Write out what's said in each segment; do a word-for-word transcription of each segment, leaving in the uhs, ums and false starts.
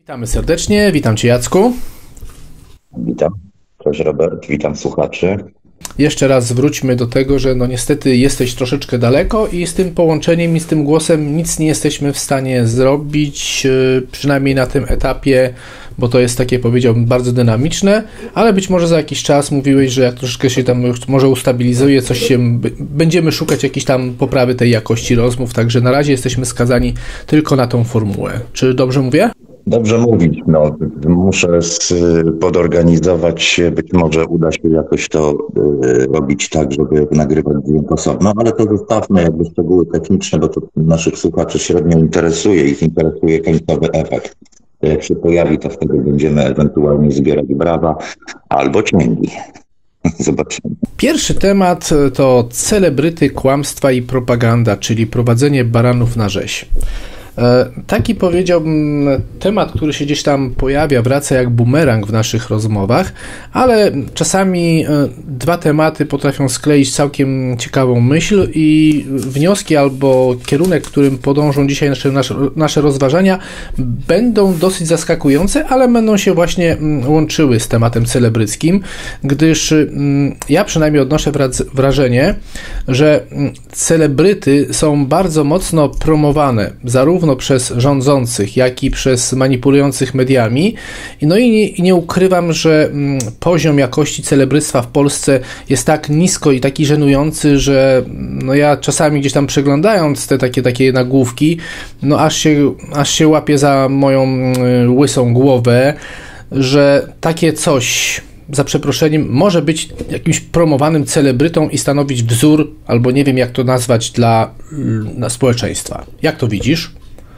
Witamy serdecznie, witam Cię, Jacku. Witam, cześć Robert, witam słuchaczy. Jeszcze raz wróćmy do tego, że no niestety jesteś troszeczkę daleko i z tym połączeniem i z tym głosem nic nie jesteśmy w stanie zrobić, przynajmniej na tym etapie, bo to jest takie, powiedziałbym, bardzo dynamiczne, ale być może za jakiś czas mówiłeś, że jak troszeczkę się tam już może ustabilizuje, coś się, będziemy szukać jakiejś tam poprawy tej jakości rozmów, także na razie jesteśmy skazani tylko na tą formułę. Czy dobrze mówię? Dobrze mówić, no muszę z, podorganizować się, być może uda się jakoś to y, robić tak, żeby nagrywać dźwięk osobno, ale to zostawmy jakby szczegóły techniczne, bo to naszych słuchaczy średnio interesuje, ich interesuje końcowy efekt. Jak się pojawi, to wtedy będziemy ewentualnie zbierać brawa albo cięgi. Zobaczymy. Pierwszy temat to celebryty, kłamstwa i propaganda, czyli prowadzenie baranów na rzeź. Taki, powiedziałbym, temat, który się gdzieś tam pojawia, wraca jak bumerang w naszych rozmowach, ale czasami dwa tematy potrafią skleić całkiem ciekawą myśl i wnioski albo kierunek, którym podążą dzisiaj nasze, nasze, nasze rozważania, będą dosyć zaskakujące, ale będą się właśnie łączyły z tematem celebryckim, gdyż ja przynajmniej odnoszę wrażenie, że celebryty są bardzo mocno promowane, zarówno przez rządzących, jak i przez manipulujących mediami. No i nie, nie ukrywam, że poziom jakości celebryctwa w Polsce jest tak nisko i taki żenujący, że no ja czasami gdzieś tam przeglądając te takie, takie nagłówki, no aż się, aż się łapię za moją łysą głowę, że takie coś, za przeproszeniem, może być jakimś promowanym celebrytą i stanowić wzór, albo nie wiem jak to nazwać, dla, dla społeczeństwa. Jak to widzisz?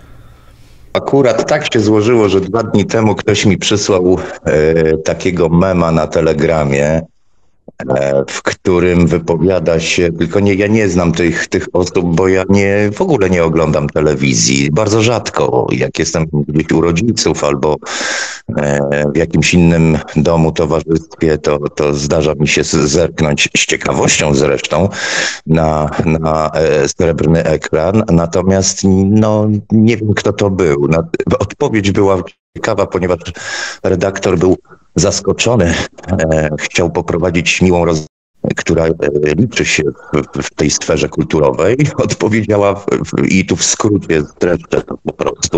Akurat tak się złożyło, że dwa dni temu ktoś mi przysłał e, takiego mema na Telegramie, e, w którym wypowiada się, tylko nie, ja nie znam tych, tych osób, bo ja nie, w ogóle nie oglądam telewizji. Bardzo rzadko, jak jestem gdzieś u rodziców albo e, w jakimś innym domu, towarzystwie, to, to zdarza mi się zerknąć z ciekawością zresztą na, na e, srebrny ekran. Natomiast no, nie wiem, kto to był. Odpowiedź była ciekawa, ponieważ redaktor był zaskoczony, e, chciał poprowadzić miłą rozmowę, która e, liczy się w, w tej sferze kulturowej. Odpowiedziała w, w, i tu w skrócie streszczę to po prostu,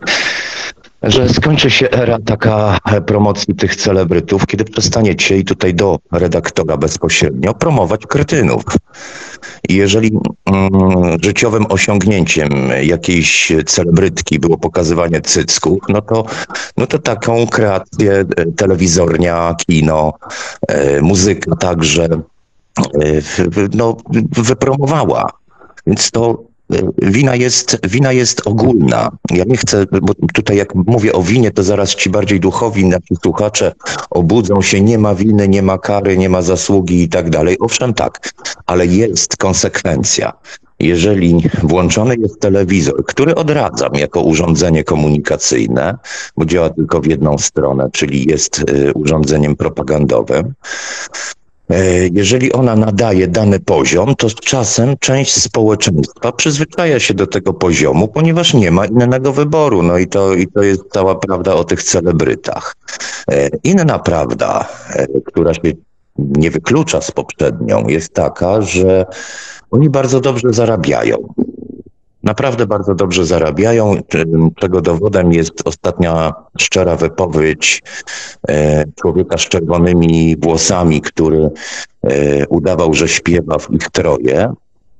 że skończy się era taka promocji tych celebrytów, kiedy przestaniecie, i tutaj do redaktora bezpośrednio, promować kretynów. I jeżeli mm, życiowym osiągnięciem jakiejś celebrytki było pokazywanie cycków, no to, no to taką kreację telewizornia, kino, e, muzyka także e, no, wypromowała. Więc to Wina jest, wina jest ogólna. Ja nie chcę, bo tutaj jak mówię o winie, to zaraz ci bardziej duchowi, nasi słuchacze obudzą się, nie ma winy, nie ma kary, nie ma zasługi i tak dalej. Owszem tak, ale jest konsekwencja. Jeżeli włączony jest telewizor, który odradzam jako urządzenie komunikacyjne, bo działa tylko w jedną stronę, czyli jest urządzeniem propagandowym, jeżeli ona nadaje dany poziom, to z czasem część społeczeństwa przyzwyczaja się do tego poziomu, ponieważ nie ma innego wyboru. No i to, i to jest cała prawda o tych celebrytach. Inna prawda, która się nie wyklucza z poprzednią, jest taka, że oni bardzo dobrze zarabiają. Naprawdę bardzo dobrze zarabiają, czego dowodem jest ostatnia szczera wypowiedź człowieka z czerwonymi włosami, który udawał, że śpiewa w ich troje,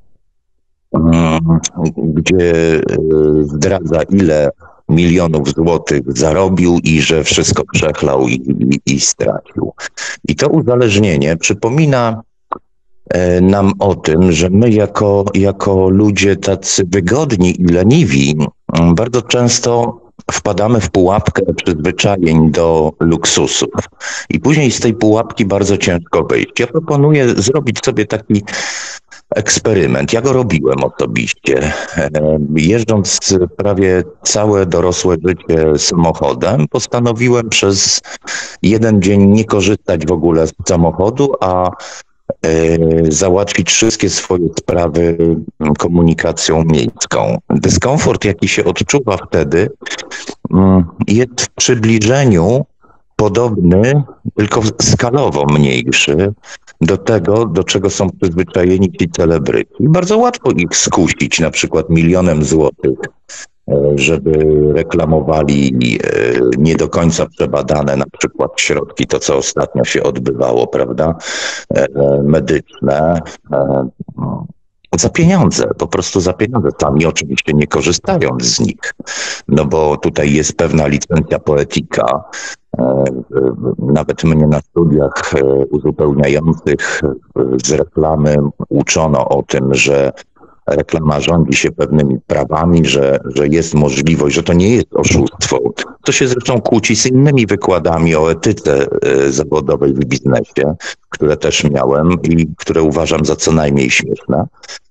gdzie zdradza, ile milionów złotych zarobił i że wszystko przechlał i, i, i stracił. I to uzależnienie przypomina nam o tym, że my jako, jako ludzie tacy wygodni i leniwi bardzo często wpadamy w pułapkę przyzwyczajeń do luksusów i później z tej pułapki bardzo ciężko wyjść. Ja proponuję zrobić sobie taki eksperyment. Ja go robiłem osobiście. Jeżdżąc prawie całe dorosłe życie samochodem, postanowiłem przez jeden dzień nie korzystać w ogóle z samochodu, a załatwić wszystkie swoje sprawy komunikacją miejską. Dyskomfort, jaki się odczuwa wtedy, jest w przybliżeniu podobny, tylko skalowo mniejszy do tego, do czego są przyzwyczajeni ci celebryci. Bardzo łatwo ich skusić na przykład milionem złotych, żeby reklamowali nie do końca przebadane na przykład środki, to co ostatnio się odbywało, prawda, medyczne, za pieniądze, po prostu za pieniądze. Sami oczywiście nie korzystają z nich, no bo tutaj jest pewna licencja poetyka. Nawet mnie na studiach uzupełniających z reklamy uczono o tym, że reklama rządzi się pewnymi prawami, że, że jest możliwość, że to nie jest oszustwo. To się zresztą kłóci z innymi wykładami o etyce zawodowej w biznesie, które też miałem i które uważam za co najmniej śmieszne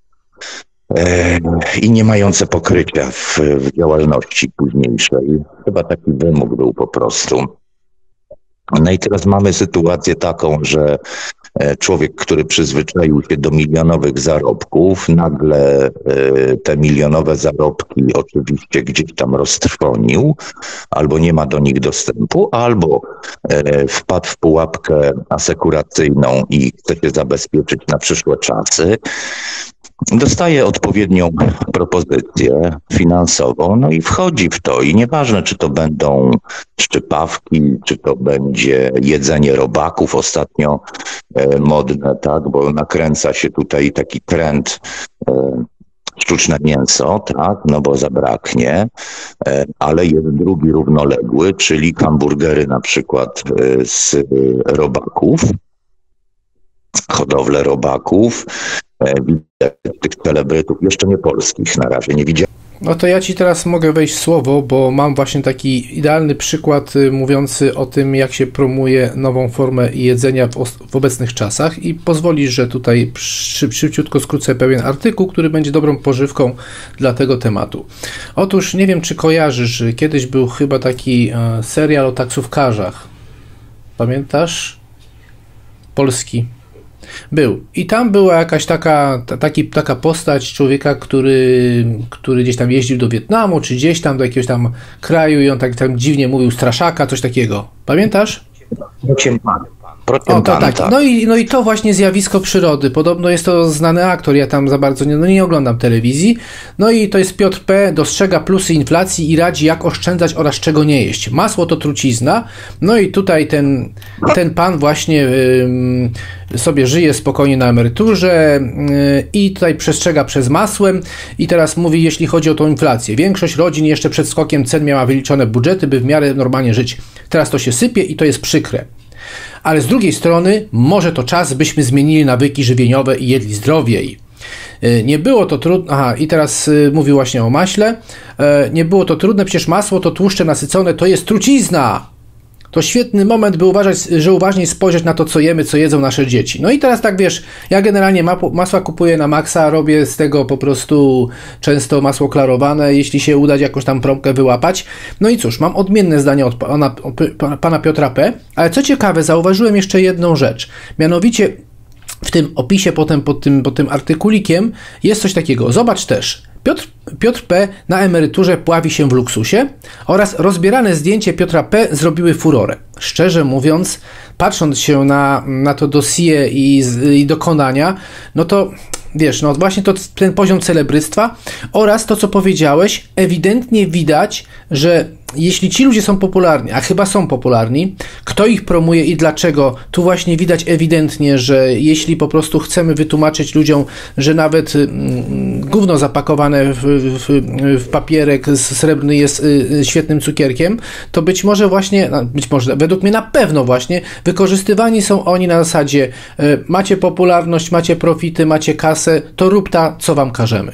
i nie mające pokrycia w, w działalności późniejszej. Chyba taki wymóg był po prostu. No i teraz mamy sytuację taką, że człowiek, który przyzwyczaił się do milionowych zarobków, nagle te milionowe zarobki oczywiście gdzieś tam roztrwonił, albo nie ma do nich dostępu, albo wpadł w pułapkę asekuracyjną i chce się zabezpieczyć na przyszłe czasy. Dostaje odpowiednią propozycję finansową, no i wchodzi w to i nieważne, czy to będą szczypawki, czy to będzie jedzenie robaków, ostatnio e, modne, tak, bo nakręca się tutaj taki trend e, sztuczne mięso, tak, no bo zabraknie, e, ale jest drugi równoległy, czyli hamburgery na przykład e, z robaków, hodowlę robaków. Widzę tych celebrytów, jeszcze nie polskich na razie, nie widziałem. No to ja ci teraz mogę wejść w słowo, bo mam właśnie taki idealny przykład mówiący o tym, jak się promuje nową formę jedzenia w, w obecnych czasach i pozwolisz, że tutaj szyb, szybciutko skrócę pewien artykuł, który będzie dobrą pożywką dla tego tematu. Otóż nie wiem, czy kojarzysz, kiedyś był chyba taki e, serial o taksówkarzach. Pamiętasz? Polski. Był. I tam była jakaś taka, ta, taki, taka postać człowieka, który, który gdzieś tam jeździł do Wietnamu, czy gdzieś tam do jakiegoś tam kraju i on tak tam dziwnie mówił straszaka, coś takiego. Pamiętasz? O, to tak. No i, no i to właśnie zjawisko przyrody. Podobno jest to znany aktor, ja tam za bardzo nie, no nie oglądam telewizji. No i to jest Piotr P. Dostrzega plusy inflacji i radzi, jak oszczędzać oraz czego nie jeść. Masło to trucizna. No i tutaj ten, ten pan właśnie yy, sobie żyje spokojnie na emeryturze yy, i tutaj przestrzega przez masłem i teraz mówi, jeśli chodzi o tą inflację. Większość rodzin jeszcze przed skokiem cen miała wyliczone budżety, by w miarę normalnie żyć. Teraz to się sypie i to jest przykre. Ale z drugiej strony może to czas, byśmy zmienili nawyki żywieniowe i jedli zdrowiej. Nie było to trudne, aha, i teraz mówił właśnie o maśle, nie było to trudne, przecież masło to tłuszcze nasycone, to jest trucizna. To świetny moment, by uważać, że uważniej spojrzeć na to, co jemy, co jedzą nasze dzieci. No i teraz tak, wiesz, ja generalnie masła kupuję na maksa, robię z tego po prostu często masło klarowane, jeśli się uda jakąś tam promkę wyłapać. No i cóż, mam odmienne zdanie od pana, pana Piotra P., ale co ciekawe, zauważyłem jeszcze jedną rzecz. Mianowicie w tym opisie potem pod tym, pod tym artykulikiem jest coś takiego. Zobacz też. Piotr, Piotr P. na emeryturze pławi się w luksusie oraz rozbierane zdjęcie Piotra P. zrobiły furorę. Szczerze mówiąc, patrząc się na, na to dossier i, i dokonania, no to wiesz, no właśnie to ten poziom celebryctwa oraz to, co powiedziałeś, ewidentnie widać, że jeśli ci ludzie są popularni, a chyba są popularni, kto ich promuje i dlaczego, tu właśnie widać ewidentnie, że jeśli po prostu chcemy wytłumaczyć ludziom, że nawet mm, gówno zapakowane w, w, w papierek srebrny jest y, świetnym cukierkiem, to być może właśnie, no, być może, według mnie na pewno właśnie, wykorzystywani są oni na zasadzie y, macie popularność, macie profity, macie kasę, to rób ta, co wam każemy.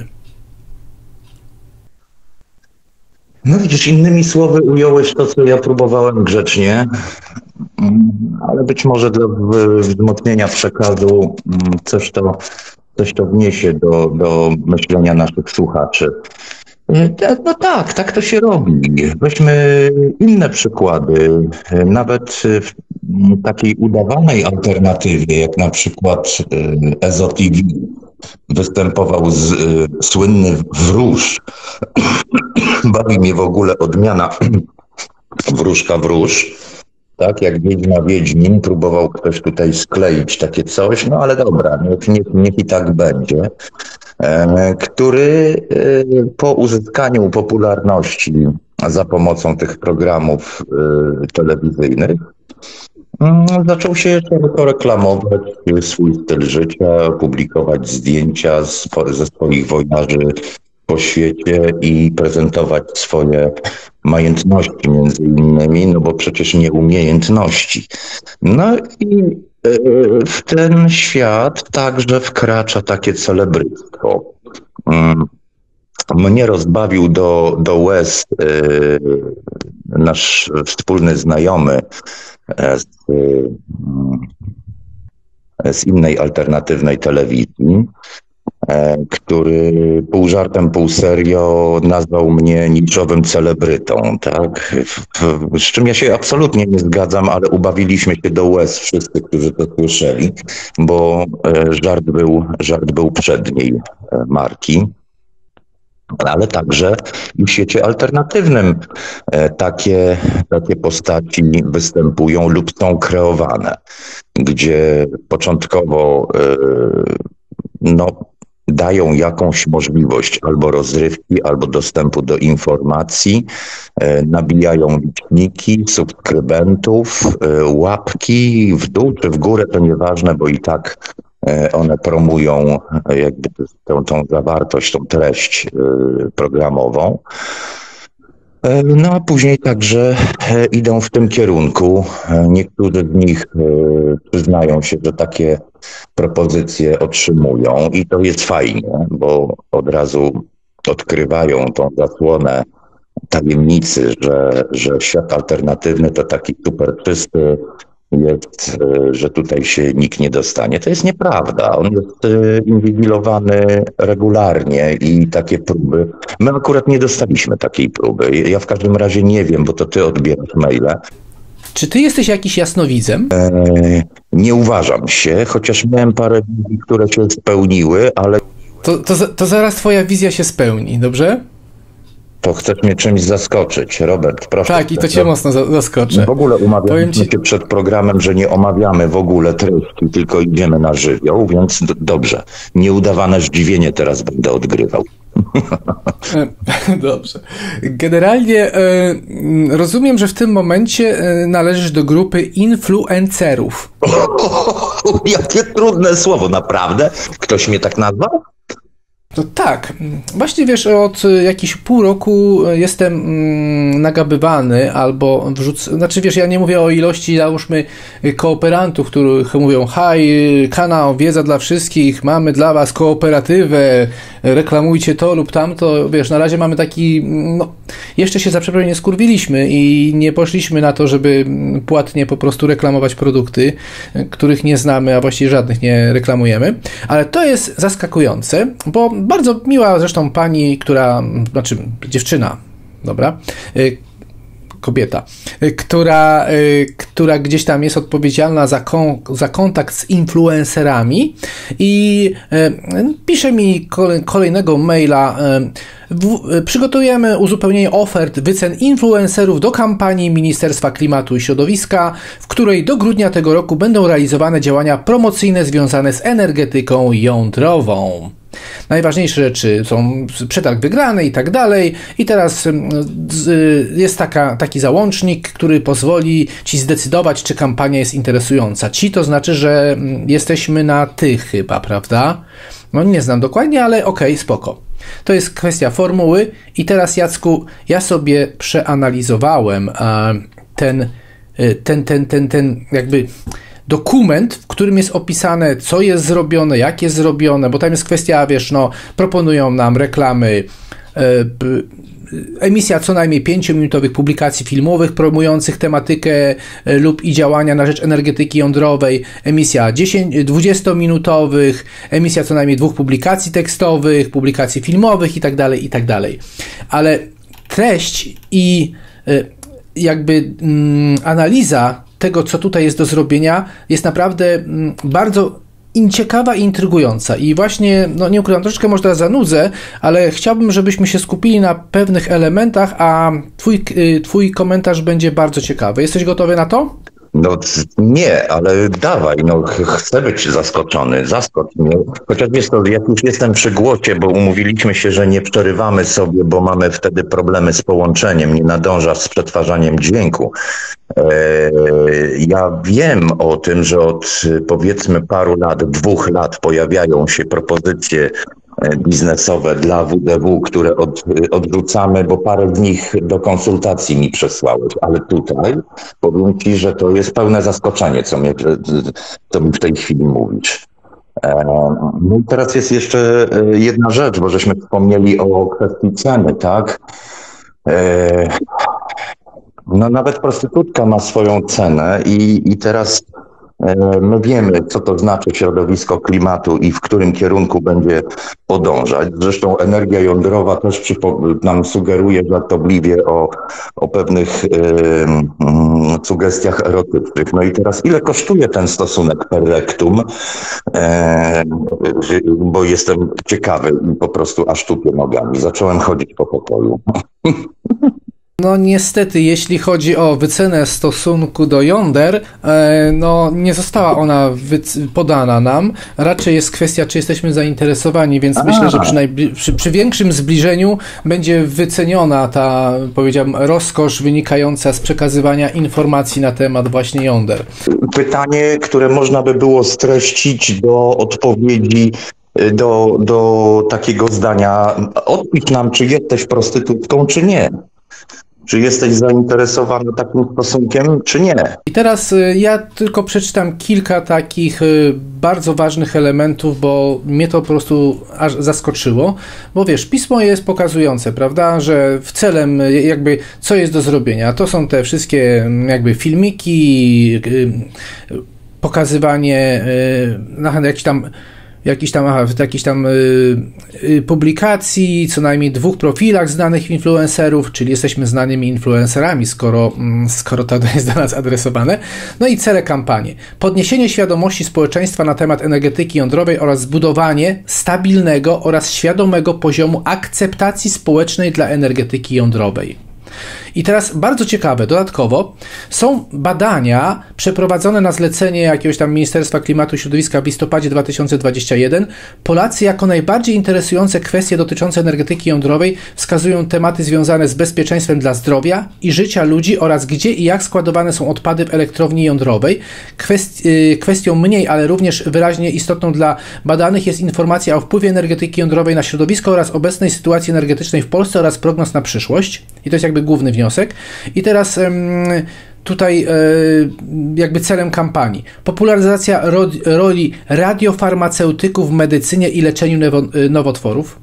No widzisz, innymi słowy ująłeś to, co ja próbowałem grzecznie, ale być może dla wzmocnienia przekazu coś to, coś to wniesie do, do myślenia naszych słuchaczy. No tak, tak to się robi. Weźmy inne przykłady. Nawet takiej udawanej alternatywie, jak na przykład E Z O T V, występował z, słynny wróż. Bawi mnie w ogóle odmiana wróżka wróż. Tak, jak Wiedźma Wiedźmin, próbował ktoś tutaj skleić takie coś, no ale dobra, niech, niech, niech i tak będzie. E, który e, po uzyskaniu popularności za pomocą tych programów e, telewizyjnych e, zaczął się szeroko reklamować swój styl życia, publikować zdjęcia z, ze swoich wojnarzy po świecie i prezentować swoje majątności między innymi, no bo przecież nie umiejętności. No i w ten świat także wkracza takie celebryctwo. Mnie rozbawił do, do łez nasz wspólny znajomy z, z innej alternatywnej telewizji, który pół żartem, pół serio nazwał mnie niczowym celebrytą, tak? Z czym ja się absolutnie nie zgadzam, ale ubawiliśmy się do łez wszyscy, którzy to słyszeli, bo żart był, żart był przedniej marki. Ale także i w świecie alternatywnym takie, takie postaci występują lub są kreowane, gdzie początkowo no, dają jakąś możliwość albo rozrywki, albo dostępu do informacji, nabijają liczniki, subskrybentów, łapki w dół czy w górę, to nieważne, bo i tak one promują jakby tą, tą zawartość, tą treść programową. No a później także idą w tym kierunku. Niektórzy z nich przyznają się, że takie propozycje otrzymują i to jest fajnie, bo od razu odkrywają tą zasłonę tajemnicy, że, że świat alternatywny to taki super czysty jest, że tutaj się nikt nie dostanie. To jest nieprawda. On jest inwigilowany regularnie i takie próby. My akurat nie dostaliśmy takiej próby. Ja w każdym razie nie wiem, bo to ty odbierasz maile. Czy ty jesteś jakiś jasnowidzem? E, nie uważam się, chociaż miałem parę wizji, które się spełniły, ale... To, to, to zaraz twoja wizja się spełni, dobrze? To chcesz mnie czymś zaskoczyć, Robert, proszę. Tak, i to cię mocno zaskoczę. W ogóle umawialiśmy ci... się przed programem, że nie omawiamy w ogóle treści, tylko idziemy na żywioł, więc d- dobrze. Nieudawane zdziwienie teraz będę odgrywał. Dobrze. Generalnie e, rozumiem, że w tym momencie e, należysz do grupy influencerów. Jakie trudne słowo, naprawdę? Ktoś mnie tak nazwał? No tak. Właśnie wiesz, od jakichś pół roku jestem mm, nagabywany albo wrzuc... Znaczy wiesz, ja nie mówię o ilości, załóżmy, kooperantów, których mówią haj, kanał, wiedza dla wszystkich, mamy dla was kooperatywę, reklamujcie to lub tamto. Wiesz, na razie mamy taki, no, jeszcze się za przeproszeniem nie skurwiliśmy i nie poszliśmy na to, żeby płatnie po prostu reklamować produkty, których nie znamy, a właściwie żadnych nie reklamujemy. Ale to jest zaskakujące, bo bardzo miła zresztą pani, która, znaczy dziewczyna, dobra, kobieta, która, która gdzieś tam jest odpowiedzialna za, kon, za kontakt z influencerami i pisze mi kolejnego maila. W, przygotujemy uzupełnienie ofert wycen influencerów do kampanii Ministerstwa Klimatu i Środowiska, w której do grudnia tego roku będą realizowane działania promocyjne związane z energetyką jądrową. Najważniejsze rzeczy są przetarg wygrany i tak dalej. I teraz jest taka, taki załącznik, który pozwoli ci zdecydować, czy kampania jest interesująca. Ci to znaczy, że jesteśmy na ty chyba, prawda? No nie znam dokładnie, ale okej, okay, spoko. To jest kwestia formuły i teraz, Jacku, ja sobie przeanalizowałem ten, ten, ten, ten, ten jakby dokument, w którym jest opisane, co jest zrobione, jak jest zrobione, bo tam jest kwestia, wiesz, no, proponują nam reklamy, e, emisja co najmniej pięciominutowych publikacji filmowych promujących tematykę e, lub i działania na rzecz energetyki jądrowej, emisja dwudziestominutowych, emisja co najmniej dwóch publikacji tekstowych, publikacji filmowych i tak dalej, i tak dalej. Ale treść i e, jakby mm, analiza tego, co tutaj jest do zrobienia, jest naprawdę bardzo ciekawa i intrygująca. I właśnie, no nie ukrywam, troszeczkę może teraz zanudzę, ale chciałbym, żebyśmy się skupili na pewnych elementach, a twój, twój komentarż będzie bardzo ciekawy. Jesteś gotowy na to? No nie, ale dawaj, no chcę być zaskoczony, zaskocz mnie. Chociaż wiesz to, jak już jestem przy głosie, bo umówiliśmy się, że nie przerywamy sobie, bo mamy wtedy problemy z połączeniem, nie nadąża z przetwarzaniem dźwięku. Ja wiem o tym, że od powiedzmy paru lat, dwóch lat pojawiają się propozycje biznesowe dla W D W, które od, odrzucamy, bo parę z nich do konsultacji mi przesłałeś, ale tutaj powiem Ci, że to jest pełne zaskoczenie, co, mnie, co mi w tej chwili mówisz. No i teraz jest jeszcze jedna rzecz, bo żeśmy wspomnieli o kwestii ceny, tak? No nawet prostytutka ma swoją cenę i, i teraz my wiemy, co to znaczy środowisko klimatu i w którym kierunku będzie podążać. Zresztą energia jądrowa też przypo- nam sugeruje żartobliwie o, o pewnych y, y, sugestiach erotycznych. No i teraz ile kosztuje ten stosunek per rectum? E, bo jestem ciekawy i po prostu aż tupię nogami. Zacząłem chodzić po pokoju. No niestety, jeśli chodzi o wycenę stosunku do jąder, no nie została ona podana nam. Raczej jest kwestia, czy jesteśmy zainteresowani, więc A. myślę, że przy, najbli- przy, przy większym zbliżeniu będzie wyceniona ta, powiedziałbym, rozkosz wynikająca z przekazywania informacji na temat właśnie jąder. Pytanie, które można by było streścić do odpowiedzi do, do takiego zdania: odpisz nam, czy jesteś prostytutką, czy nie. Czy jesteś zainteresowany takim stosunkiem, czy nie? I teraz ja tylko przeczytam kilka takich bardzo ważnych elementów, bo mnie to po prostu aż zaskoczyło. Bo wiesz, pismo jest pokazujące, prawda, że w celem jakby co jest do zrobienia. To są te wszystkie jakby filmiki, pokazywanie na jakiś tam jakiś tam, aha, w jakichś tam y, y, publikacji, co najmniej dwóch profilach znanych influencerów, czyli jesteśmy znanymi influencerami, skoro, mm, skoro to jest do nas adresowane. No i cele kampanii. Podniesienie świadomości społeczeństwa na temat energetyki jądrowej oraz zbudowanie stabilnego oraz świadomego poziomu akceptacji społecznej dla energetyki jądrowej. I teraz bardzo ciekawe, dodatkowo są badania przeprowadzone na zlecenie jakiegoś tam Ministerstwa Klimatu i Środowiska w listopadzie dwa tysiące dwudziestym pierwszym. Polacy jako najbardziej interesujące kwestie dotyczące energetyki jądrowej wskazują tematy związane z bezpieczeństwem dla zdrowia i życia ludzi oraz gdzie i jak składowane są odpady w elektrowni jądrowej. Kwest- kwestią mniej, ale również wyraźnie istotną dla badanych jest informacja o wpływie energetyki jądrowej na środowisko oraz obecnej sytuacji energetycznej w Polsce oraz prognoz na przyszłość. I to jest jakby główny wniosek. I teraz tutaj jakby celem kampanii. Popularyzacja ro- roli radiofarmaceutyków w medycynie i leczeniu newo- nowotworów.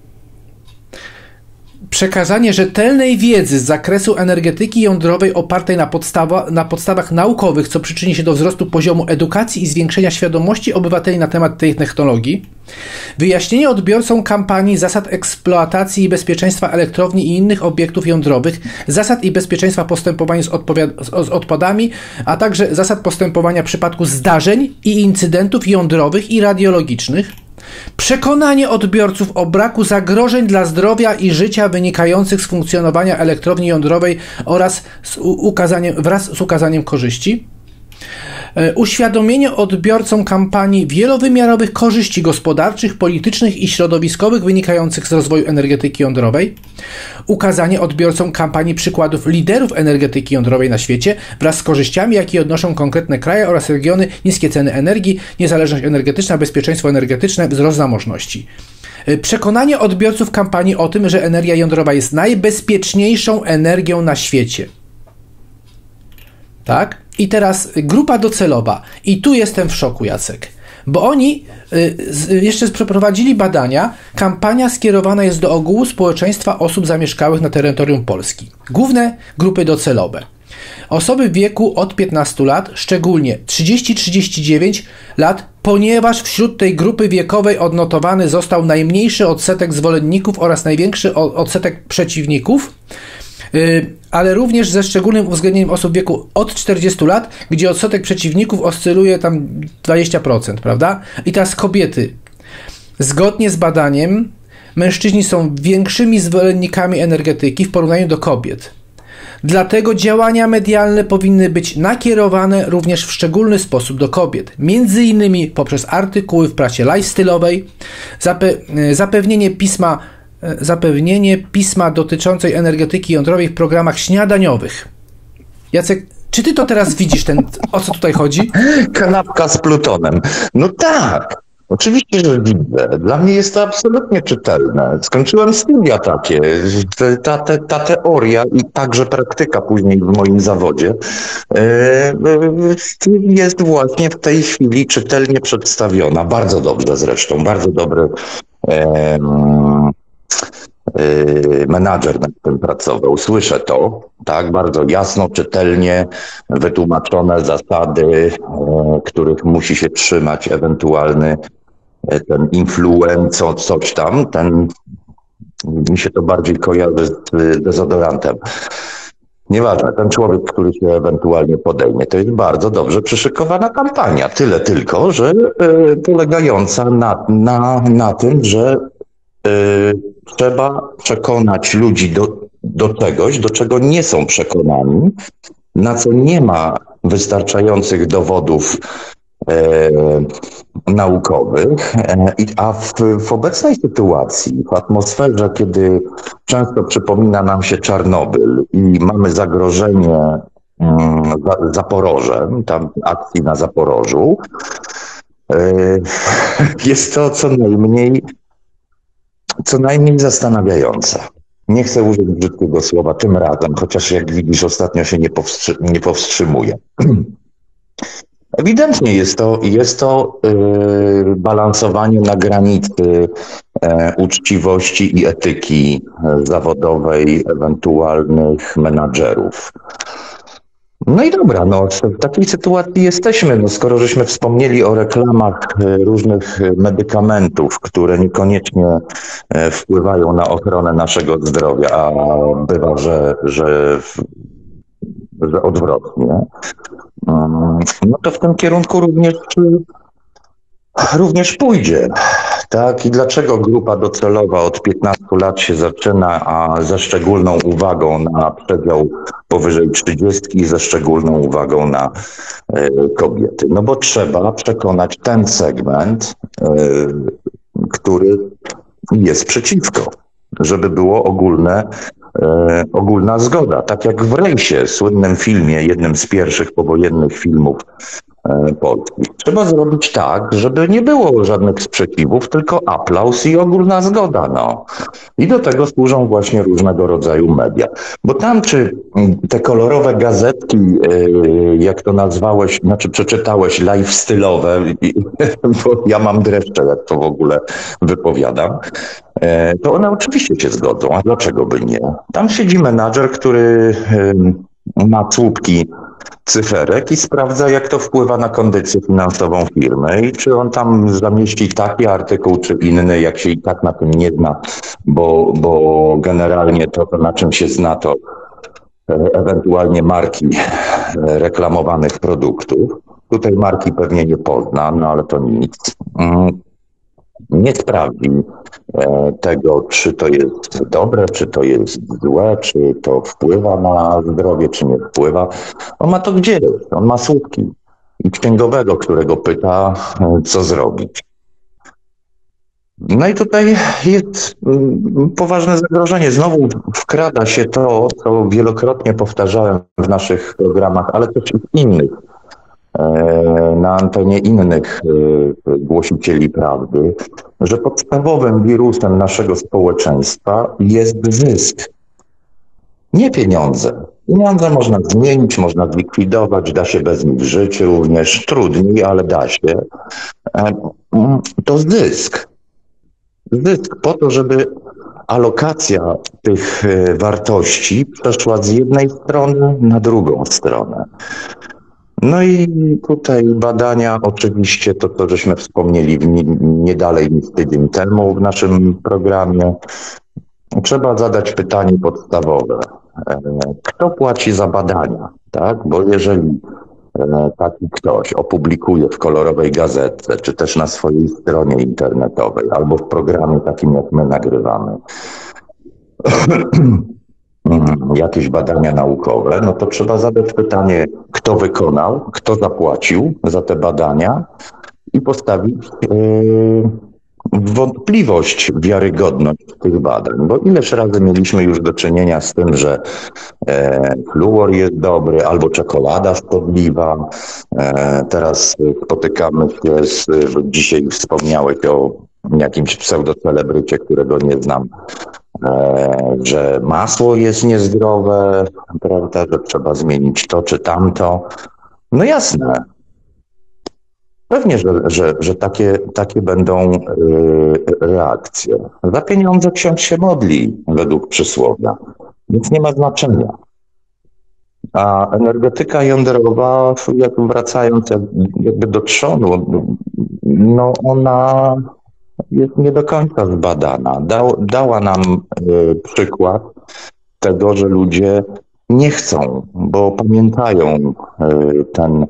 Przekazanie rzetelnej wiedzy z zakresu energetyki jądrowej opartej na, podstawa, na podstawach naukowych, co przyczyni się do wzrostu poziomu edukacji i zwiększenia świadomości obywateli na temat tej technologii. Wyjaśnienie odbiorcom kampanii zasad eksploatacji i bezpieczeństwa elektrowni i innych obiektów jądrowych, zasad i bezpieczeństwa postępowania z, odpowiad- z odpadami, a także zasad postępowania w przypadku zdarzeń i incydentów jądrowych i radiologicznych. Przekonanie odbiorców o braku zagrożeń dla zdrowia i życia wynikających z funkcjonowania elektrowni jądrowej oraz z ukazaniem, wraz z ukazaniem korzyści. Uświadomienie odbiorcom kampanii wielowymiarowych korzyści gospodarczych, politycznych i środowiskowych wynikających z rozwoju energetyki jądrowej. Ukazanie odbiorcom kampanii przykładów liderów energetyki jądrowej na świecie wraz z korzyściami, jakie odnoszą konkretne kraje oraz regiony, niskie ceny energii, niezależność energetyczna, bezpieczeństwo energetyczne, wzrost zamożności. Przekonanie odbiorców kampanii o tym, że energia jądrowa jest najbezpieczniejszą energią na świecie. Tak? I teraz grupa docelowa. I tu jestem w szoku, Jacek. Bo oni y, jeszcze przeprowadzili badania. Kampania skierowana jest do ogółu społeczeństwa osób zamieszkałych na terytorium Polski. Główne grupy docelowe. Osoby w wieku od piętnastu lat, szczególnie trzydzieści do trzydziestu dziewięciu lat, ponieważ wśród tej grupy wiekowej odnotowany został najmniejszy odsetek zwolenników oraz największy odsetek przeciwników. ale również ze szczególnym uwzględnieniem osób w wieku od czterdziestu lat, gdzie odsetek przeciwników oscyluje tam dwadzieścia procent, prawda? I teraz kobiety. Zgodnie z badaniem mężczyźni są większymi zwolennikami energetyki w porównaniu do kobiet. Dlatego działania medialne powinny być nakierowane również w szczególny sposób do kobiet. Między innymi poprzez artykuły w prasie lifestyle'owej, zape- zapewnienie pisma, zapewnienie pisma dotyczącej energetyki jądrowej w programach śniadaniowych. Jacek, czy ty to teraz widzisz, ten, o co tutaj chodzi? Kanapka z Plutonem. No tak. Oczywiście, że widzę. Dla mnie jest to absolutnie czytelne. Skończyłem studia takie. Ta, ta, ta teoria i także praktyka później w moim zawodzie jest właśnie w tej chwili czytelnie przedstawiona. Bardzo dobrze zresztą. Bardzo dobry menadżer nad tym pracował. Słyszę to, tak, bardzo jasno, czytelnie wytłumaczone zasady, których musi się trzymać ewentualny ten influencer, coś tam, ten, mi się to bardziej kojarzy z dezodorantem. Nieważne, ten człowiek, który się ewentualnie podejmie, to jest bardzo dobrze przyszykowana kampania. Tyle tylko, że y, polegająca na, na, na tym, że y, trzeba przekonać ludzi do, do czegoś, do czego nie są przekonani, na co nie ma wystarczających dowodów e, naukowych, e, a w, w obecnej sytuacji, w atmosferze, kiedy często przypomina nam się Czarnobyl i mamy zagrożenie mm, za, Zaporożem, tam akcji na Zaporożu, e, jest to co najmniej co najmniej zastanawiające. Nie chcę użyć brzydkiego słowa tym razem, chociaż jak widzisz ostatnio się nie, powstrzy- nie powstrzymuje. Ewidentnie jest to, jest to yy, balansowanie na granicy yy, uczciwości i etyki zawodowej ewentualnych menadżerów. No i dobra, no w takiej sytuacji jesteśmy, no skoro żeśmy wspomnieli o reklamach różnych medykamentów, które niekoniecznie wpływają na ochronę naszego zdrowia, a bywa, że, że, że odwrotnie, no to w tym kierunku również, również pójdzie. Tak, i dlaczego grupa docelowa od piętnastu lat się zaczyna, a ze szczególną uwagą na przedział powyżej trzydziestki i ze szczególną uwagą na y, kobiety? No bo trzeba przekonać ten segment, y, który jest przeciwko, żeby było ogólne, y, ogólna zgoda. Tak jak w Rejsie, słynnym filmie, jednym z pierwszych powojennych filmów polskich. Trzeba zrobić tak, żeby nie było żadnych sprzeciwów, tylko aplauz i ogólna zgoda. No. I do tego służą właśnie różnego rodzaju media. Bo tam, czy te kolorowe gazetki, jak to nazwałeś, znaczy przeczytałeś, lifestyle'owe, bo ja mam dreszcze, jak to w ogóle wypowiadam, to one oczywiście się zgodzą. A dlaczego by nie? Tam siedzi menadżer, który ma słupki cyferek i sprawdza, jak to wpływa na kondycję finansową firmy i czy on tam zamieści taki artykuł, czy inny, jak się i tak na tym nie zna, bo, bo generalnie to, na czym się zna, to ewentualnie marki reklamowanych produktów. Tutaj marki pewnie nie pozna, no ale to nic. Nie sprawdzi tego, czy to jest dobre, czy to jest złe, czy to wpływa na zdrowie, czy nie wpływa. On ma to gdzieś, on ma słupki i księgowego, którego pyta, co zrobić. No i tutaj jest poważne zagrożenie. Znowu wkrada się to, co wielokrotnie powtarzałem w naszych programach, ale też i w innych, na antenie innych głosicieli prawdy, że podstawowym wirusem naszego społeczeństwa jest zysk, nie pieniądze. Pieniądze można zmienić, można zlikwidować, da się bez nich żyć również, trudniej, ale da się. To zysk. Zysk po to, żeby alokacja tych wartości przeszła z jednej strony na drugą stronę. No i tutaj badania, oczywiście to, co żeśmy wspomnieli nie, nie dalej niż tydzień temu w naszym programie. Trzeba zadać pytanie podstawowe. e, kto płaci za badania, tak? Bo jeżeli e, taki ktoś opublikuje w kolorowej gazetce, czy też na swojej stronie internetowej, albo w programie takim, jak my nagrywamy, jakieś badania naukowe, no to trzeba zadać pytanie, kto wykonał, kto zapłacił za te badania i postawić yy, wątpliwość wiarygodność tych badań. Bo ileż razy mieliśmy już do czynienia z tym, że e, fluor jest dobry, albo czekolada szkodliwa. E, teraz spotykamy się z, dzisiaj wspomniałeś o jakimś pseudocelebrycie, którego nie znam, e, że masło jest niezdrowe, prawda, że trzeba zmienić to czy tamto. No jasne. Pewnie, że, że, że takie, takie będą y, reakcje. Za pieniądze ksiądz się modli, według przysłowia, więc nie ma znaczenia. A energetyka jądrowa, jak wracając jakby do trzonu, no ona jest nie do końca zbadana. Dał, dała nam y, przykład tego, że ludzie nie chcą, bo pamiętają y, ten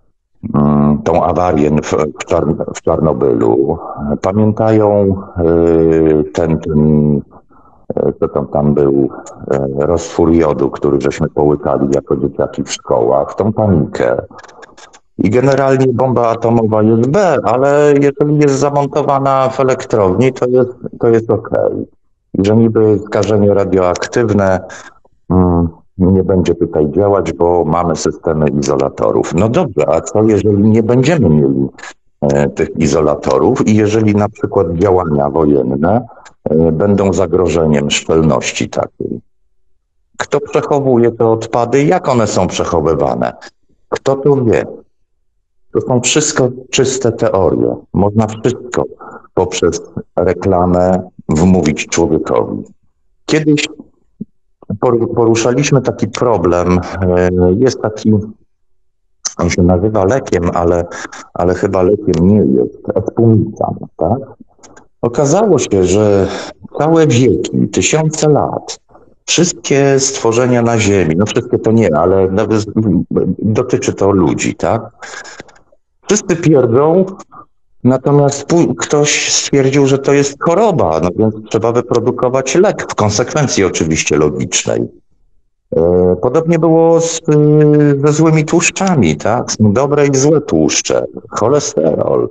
tą awarię w, Czarn w Czarnobylu. Pamiętają ten, ten co tam, tam był, roztwór jodu, który żeśmy połykali jako dzieciaki w szkołach, tą panikę. I generalnie bomba atomowa jest B, ale jeżeli jest zamontowana w elektrowni, to jest, to jest okej. I że niby skażenie radioaktywne hmm, nie będzie tutaj działać, bo mamy systemy izolatorów. No dobrze, a co jeżeli nie będziemy mieli e, tych izolatorów i jeżeli na przykład działania wojenne e, będą zagrożeniem szczelności takiej? Kto przechowuje te odpady? Jak one są przechowywane? Kto to wie? To są wszystko czyste teorie. Można wszystko poprzez reklamę wmówić człowiekowi. Kiedyś poruszaliśmy taki problem, jest taki, on się nazywa lekiem, ale, ale chyba lekiem nie jest, espumican, tak? Okazało się, że całe wieki, tysiące lat, wszystkie stworzenia na Ziemi, no wszystkie to nie, ale dotyczy to ludzi, tak? Wszyscy pierdzą, natomiast ktoś stwierdził, że to jest choroba, no więc trzeba wyprodukować lek, w konsekwencji oczywiście logicznej. Podobnie było z, ze złymi tłuszczami, tak? Są dobre i złe tłuszcze, cholesterol.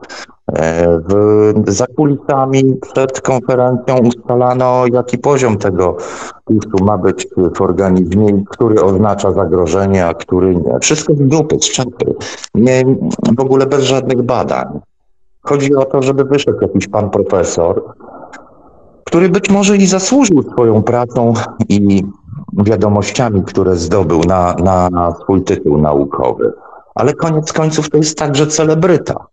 W, za kulisami przed konferencją ustalano, jaki poziom tego tłuszczu ma być w organizmie, który oznacza zagrożenie, a który nie. Wszystko z dupy, z czapy. Nie, w ogóle bez żadnych badań. Chodzi o to, żeby wyszedł jakiś pan profesor, który być może i zasłużył swoją pracą i wiadomościami, które zdobył na, na, na swój tytuł naukowy. Ale koniec końców to jest także celebryta.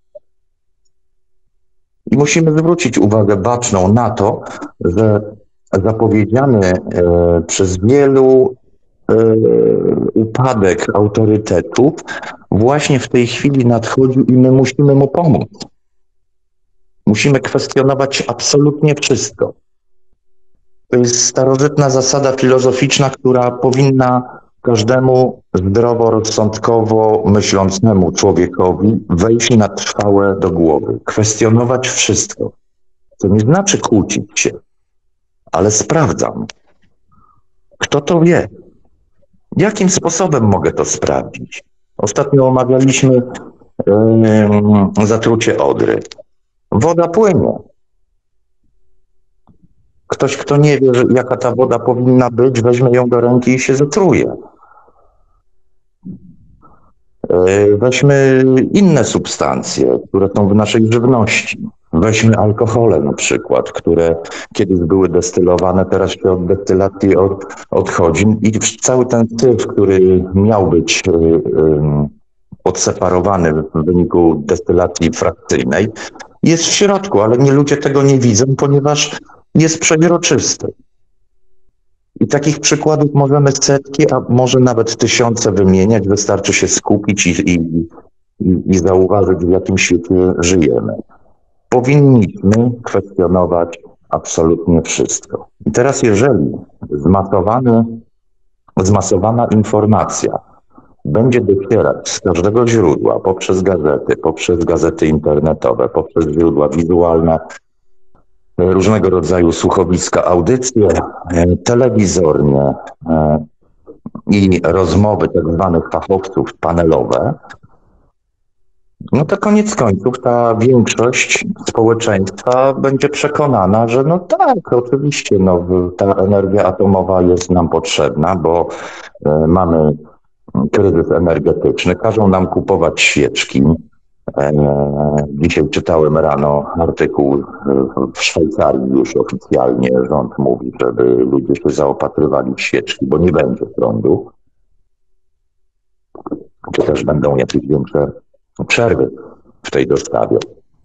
I musimy zwrócić uwagę baczną na to, że zapowiedziany e, przez wielu e, upadek autorytetów właśnie w tej chwili nadchodzi i my musimy mu pomóc. Musimy kwestionować absolutnie wszystko. To jest starożytna zasada filozoficzna, która powinna każdemu zdroworozsądkowo myślącemu człowiekowi wejść na trwałe do głowy. Kwestionować wszystko. To nie znaczy kłócić się, ale sprawdzam. Kto to wie? Jakim sposobem mogę to sprawdzić? Ostatnio omawialiśmy yy, zatrucie Odry. Woda płynie. Ktoś, kto nie wie, jaka ta woda powinna być, weźmie ją do ręki i się zatruje. Weźmy inne substancje, które są w naszej żywności. Weźmy alkohole na przykład, które kiedyś były destylowane, teraz się od destylacji od, odchodzi i cały ten syf, który miał być um, odseparowany w wyniku destylacji frakcyjnej, jest w środku, ale nie, ludzie tego nie widzą, ponieważ jest przeźroczysty. I takich przykładów możemy setki, a może nawet tysiące wymieniać. Wystarczy się skupić i, i, i, i zauważyć, w jakim świecie żyjemy. Powinniśmy kwestionować absolutnie wszystko. I teraz jeżeli zmasowany zmasowana informacja będzie docierać z każdego źródła, poprzez gazety, poprzez gazety internetowe, poprzez źródła wizualne, różnego rodzaju słuchowiska, audycje, telewizornie i rozmowy tak zwanych fachowców panelowe, no to koniec końców ta większość społeczeństwa będzie przekonana, że no tak, oczywiście, no, ta energia atomowa jest nam potrzebna, bo e, mamy kryzys energetyczny, każą nam kupować świeczki. E, dzisiaj czytałem rano artykuł w Szwajcarii, już oficjalnie rząd mówi, żeby ludzie się zaopatrywali w świeczki, bo nie będzie prądu. Czy też będą jakieś większe przerwy w tej dostawie.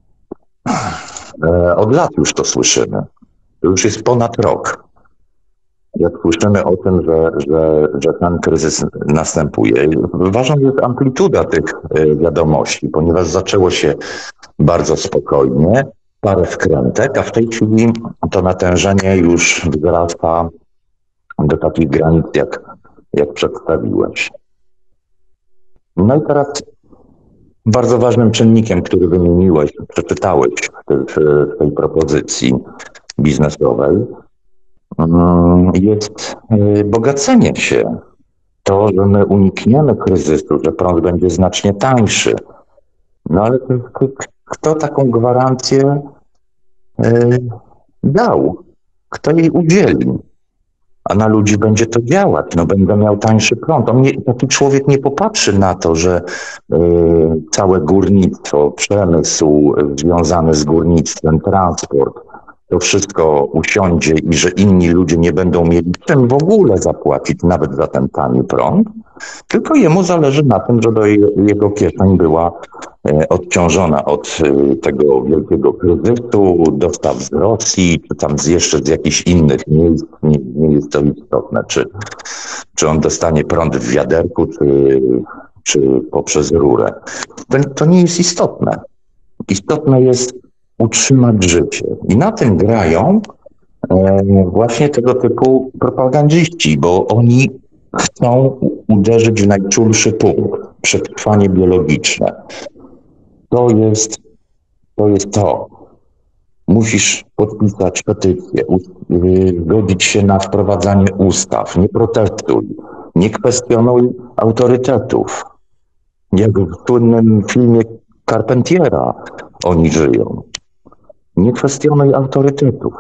E, od lat już to słyszymy. To już jest ponad rok. Jak słyszymy o tym, że, że, że ten kryzys następuje. Ważna jest amplituda tych wiadomości, ponieważ zaczęło się bardzo spokojnie, parę wkrętek, a w tej chwili to natężenie już wzrasta do takich granic, jak, jak przedstawiłeś. No i teraz bardzo ważnym czynnikiem, który wymieniłeś, przeczytałeś w, w tej propozycji biznesowej, jest bogacenie się. To, że my unikniemy kryzysu, że prąd będzie znacznie tańszy. No ale kto taką gwarancję dał? Kto jej udzieli? A na ludzi będzie to działać, no będę miał tańszy prąd. On nie, taki człowiek nie popatrzy na to, że y, całe górnictwo, przemysł związany z górnictwem, transport, to wszystko usiądzie i że inni ludzie nie będą mieli czym w ogóle zapłacić nawet za ten tani prąd, tylko jemu zależy na tym, żeby jego kieszeń była y, odciążona od y, tego wielkiego kryzysu, dostaw z Rosji, czy tam z jeszcze z jakichś innych miejsc. Nie, nie jest to istotne, czy, czy on dostanie prąd w wiaderku, czy, czy poprzez rurę. To, to nie jest istotne. Istotne jest utrzymać życie. I na tym grają e, właśnie tego typu propagandziści, bo oni chcą uderzyć w najczulszy punkt, przetrwanie biologiczne. To jest to. Jest to. Musisz podpisać petycję, zgodzić się na wprowadzanie ustaw, nie protestuj, nie kwestionuj autorytetów. Jak w słynnym filmie Carpentiera oni żyją. Nie kwestionuj autorytetów.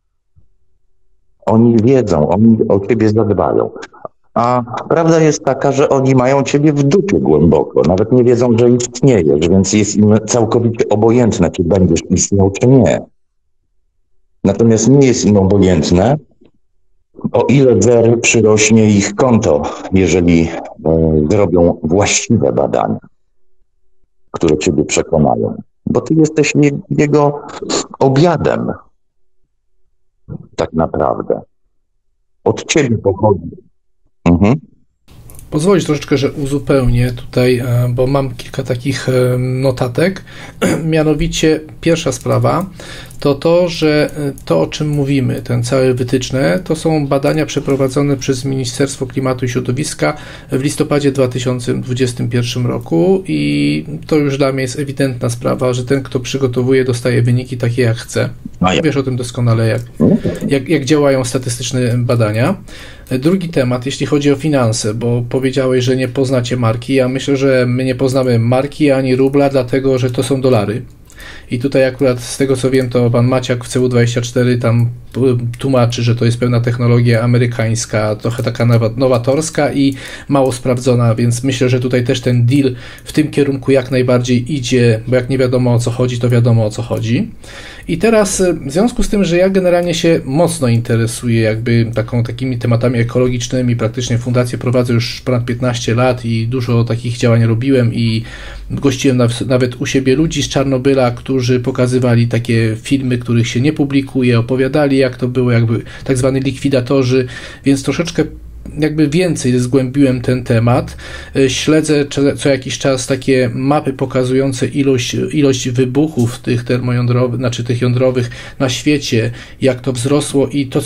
Oni wiedzą, oni o ciebie zadbają. A prawda jest taka, że oni mają ciebie w dupie głęboko. Nawet nie wiedzą, że istniejesz, więc jest im całkowicie obojętne, czy będziesz istniał, czy nie. Natomiast nie jest im obojętne, o ile zer przyrośnie ich konto, jeżeli e, zrobią właściwe badania, które ciebie przekonają. Bo ty jesteś jego obiadem, tak naprawdę. Od ciebie pochodzi. Mhm. Pozwolić troszeczkę, że uzupełnię tutaj, bo mam kilka takich notatek. Mianowicie pierwsza sprawa to to, że to, o czym mówimy, ten cały wytyczne, to są badania przeprowadzone przez Ministerstwo Klimatu i Środowiska w listopadzie dwa tysiące dwudziestym pierwszym roku i to już dla mnie jest ewidentna sprawa, że ten, kto przygotowuje, dostaje wyniki takie, jak chce. Wiesz o tym doskonale, jak, jak, jak działają statystyczne badania. Drugi temat, jeśli chodzi o finanse, bo powiedziałeś, że nie poznacie marki. Ja myślę, że my nie poznamy marki ani rubla, dlatego że to są dolary. I tutaj akurat z tego co wiem, to pan Maciak w C U dwadzieścia cztery tam tłumaczy, że to jest pewna technologia amerykańska, trochę taka nowatorska i mało sprawdzona, więc myślę, że tutaj też ten deal w tym kierunku jak najbardziej idzie, bo jak nie wiadomo o co chodzi, to wiadomo o co chodzi. I teraz w związku z tym, że ja generalnie się mocno interesuję jakby taką, takimi tematami ekologicznymi, praktycznie fundację prowadzę już ponad piętnaście lat i dużo takich działań robiłem i gościłem nawet u siebie ludzi z Czarnobyla, którzy pokazywali takie filmy, których się nie publikuje, opowiadali jak to było, jakby tak zwani likwidatorzy, więc troszeczkę jakby więcej zgłębiłem ten temat. Śledzę co jakiś czas takie mapy pokazujące ilość, ilość wybuchów tych termojądrowych, znaczy tych jądrowych na świecie, jak to wzrosło i to, co,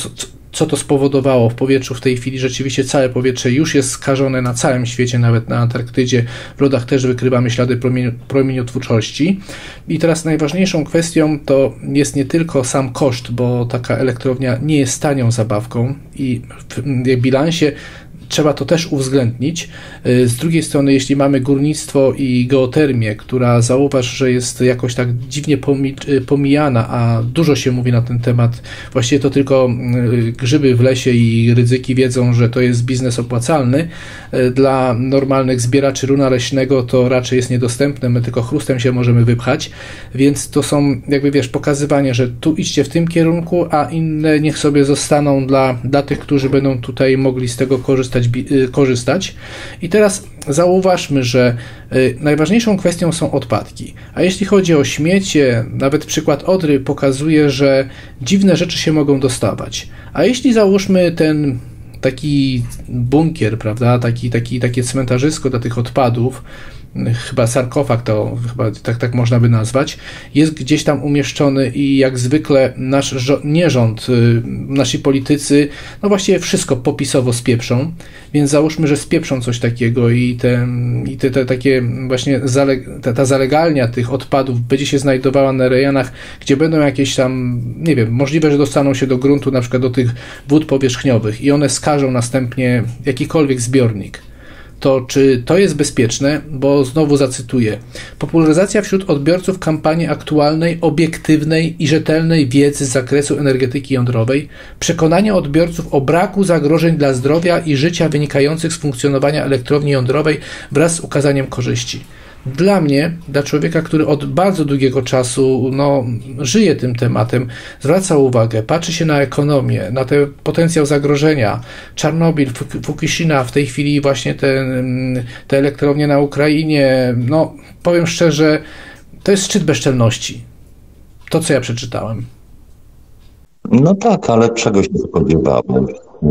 co to spowodowało w powietrzu w tej chwili. Rzeczywiście całe powietrze już jest skażone na całym świecie, nawet na Antarktydzie. W lodach też wykrywamy ślady promieni- promieniotwórczości. I teraz najważniejszą kwestią to jest nie tylko sam koszt, bo taka elektrownia nie jest tanią zabawką i w bilansie trzeba to też uwzględnić. Z drugiej strony, jeśli mamy górnictwo i geotermię, która zauważ, że jest jakoś tak dziwnie pomijana, a dużo się mówi na ten temat, właściwie to tylko grzyby w lesie i rydzyki wiedzą, że to jest biznes opłacalny. Dla normalnych zbieraczy runa leśnego to raczej jest niedostępne, my tylko chrustem się możemy wypchać, więc to są jakby wiesz, pokazywanie, że tu idźcie w tym kierunku, a inne niech sobie zostaną dla, dla tych, którzy będą tutaj mogli z tego korzystać korzystać. I teraz zauważmy, że najważniejszą kwestią są odpadki. A jeśli chodzi o śmiecie, nawet przykład Odry pokazuje, że dziwne rzeczy się mogą dostawać. A jeśli załóżmy ten taki bunkier, prawda, taki, taki, takie cmentarzysko dla tych odpadów, chyba sarkofag to chyba tak, tak można by nazwać, jest gdzieś tam umieszczony i jak zwykle nasz żo- nierząd, nasi politycy, no właściwie wszystko popisowo spieprzą, więc załóżmy, że spieprzą coś takiego i te, i te, te takie właśnie zale- ta, ta zalegalnia tych odpadów będzie się znajdowała na rejonach, gdzie będą jakieś tam, nie wiem, możliwe, że dostaną się do gruntu, na przykład do tych wód powierzchniowych i one skażą następnie jakikolwiek zbiornik. To czy to jest bezpieczne? Bo znowu zacytuję. Popularyzacja wśród odbiorców kampanii aktualnej, obiektywnej i rzetelnej wiedzy z zakresu energetyki jądrowej, przekonanie odbiorców o braku zagrożeń dla zdrowia i życia wynikających z funkcjonowania elektrowni jądrowej wraz z ukazaniem korzyści. Dla mnie, dla człowieka, który od bardzo długiego czasu no, żyje tym tematem, zwraca uwagę, patrzy się na ekonomię, na ten potencjał zagrożenia, Czarnobyl, Fukushima, w tej chwili właśnie te, te elektrownie na Ukrainie, no powiem szczerze, to jest szczyt bezczelności. To, co ja przeczytałem. No tak, ale czego się spodziewałem?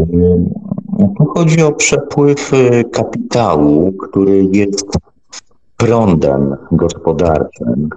Tu chodzi o przepływ kapitału, który jest prądem gospodarczym,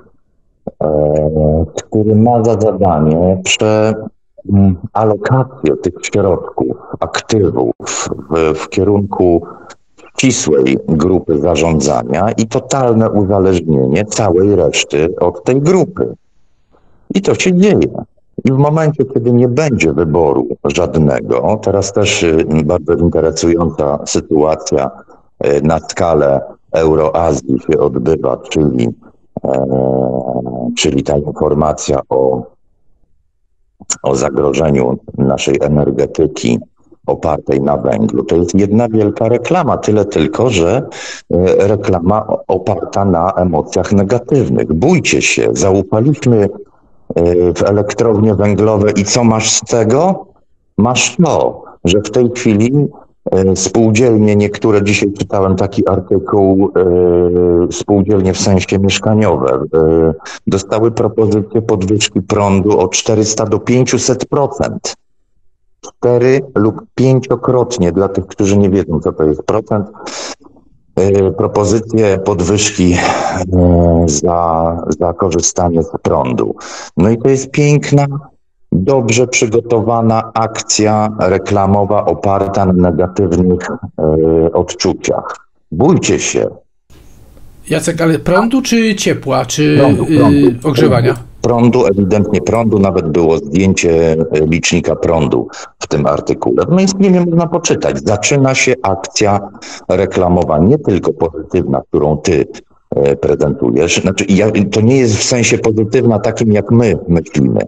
który ma za zadanie przealokację tych środków, aktywów w, w kierunku ścisłej grupy zarządzania i totalne uzależnienie całej reszty od tej grupy. I to się dzieje. I w momencie, kiedy nie będzie wyboru żadnego, teraz też bardzo interesująca sytuacja na skalę Euroazji się odbywa, czyli, e, czyli ta informacja o, o zagrożeniu naszej energetyki opartej na węglu. To jest jedna wielka reklama, tyle tylko, że e, reklama oparta na emocjach negatywnych. Bójcie się, zaufaliśmy e, w elektrownie węglowe i co masz z tego? Masz to, że w tej chwili spółdzielnie, niektóre, dzisiaj czytałem taki artykuł, spółdzielnie w sensie mieszkaniowe, dostały propozycję podwyżki prądu o czterysta do pięciuset procent. Cztery lub pięciokrotnie, dla tych, którzy nie wiedzą, co to jest procent, propozycje podwyżki za, za korzystanie z prądu. No i to jest piękna, dobrze przygotowana akcja reklamowa oparta na negatywnych e, odczuciach. Bójcie się. Jacek, ale prądu czy ciepła, czy prądu, prądu, yy, ogrzewania? Prądu, ewidentnie prądu, nawet było zdjęcie licznika prądu w tym artykule. W mainstreamie można poczytać. Zaczyna się akcja reklamowa, nie tylko pozytywna, którą ty e, prezentujesz. Znaczy, ja, to nie jest w sensie pozytywna takim, jak my myślimy.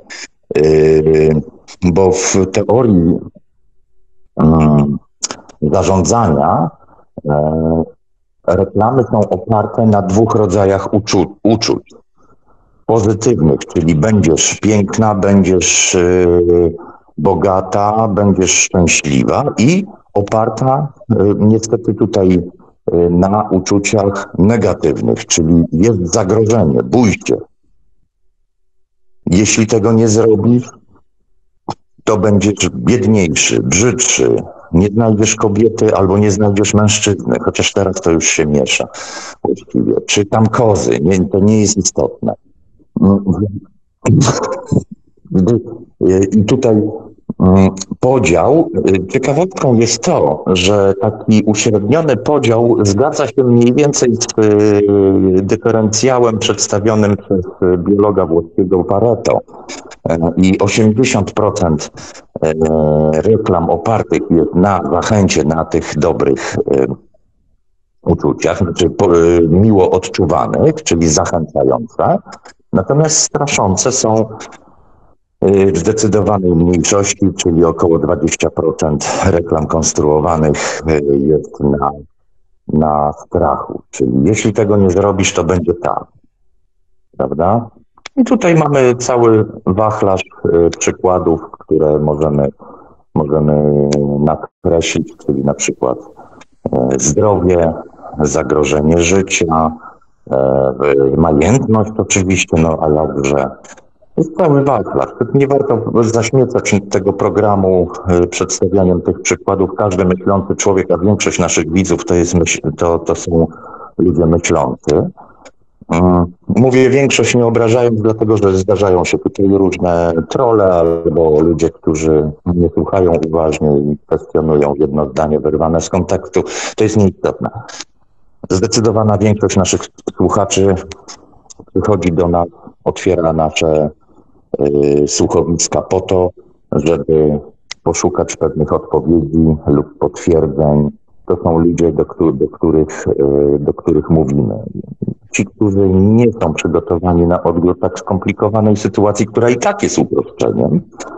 Bo w teorii zarządzania reklamy są oparte na dwóch rodzajach uczu- uczuć. Pozytywnych, czyli będziesz piękna, będziesz bogata, będziesz szczęśliwa, i oparta niestety tutaj na uczuciach negatywnych, czyli jest zagrożenie, bój się. Jeśli tego nie zrobisz, to będziesz biedniejszy, brzydszy, nie znajdziesz kobiety albo nie znajdziesz mężczyzny, chociaż teraz to już się miesza właściwie. Czy tam kozy, nie, to nie jest istotne. I tutaj Podział. Ciekawostką jest to, że taki uśredniony podział zgadza się mniej więcej z dyferencjałem przedstawionym przez biologa włoskiego Pareto. I osiemdziesiąt procent reklam opartych jest na zachęcie, na tych dobrych uczuciach, znaczy miło odczuwanych, czyli zachęcające, natomiast straszące są w zdecydowanej mniejszości, czyli około dwadzieścia procent reklam konstruowanych jest na, na strachu. Czyli jeśli tego nie zrobisz, to będzie tak. Prawda? I tutaj mamy cały wachlarz przykładów, które możemy, możemy nakreślić, czyli na przykład zdrowie, zagrożenie życia, majętność oczywiście, no a jakże. Jest cały wachlarz. Nie warto zaśmiecać tego programu przedstawianiem tych przykładów. Każdy myślący człowiek, a większość naszych widzów to, jest myśl, to, to są ludzie myślący. Mówię większość nie obrażając, dlatego że zdarzają się tutaj różne trolle albo ludzie, którzy nie słuchają uważnie i kwestionują jedno zdanie wyrwane z kontekstu. To jest nieistotne. Zdecydowana większość naszych słuchaczy przychodzi do nas, otwiera nasze y, słuchowiska po to, żeby poszukać pewnych odpowiedzi lub potwierdzeń. To są ludzie, do, których, do, których, y, do których mówimy. Ci, którzy nie są przygotowani na odbiór tak skomplikowanej sytuacji, która i tak jest uproszczeniem,